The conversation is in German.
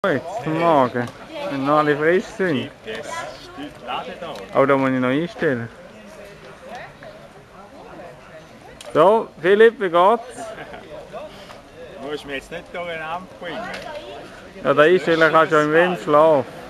Jetzt zum Morgen, wenn noch alle frisch sind. Oh, da muss ich noch einstellen. So, Philipp, wie geht's? Du musst mich jetzt nicht durcheinander bringen. Ja, da einstellen kannst du im Wind schlafen.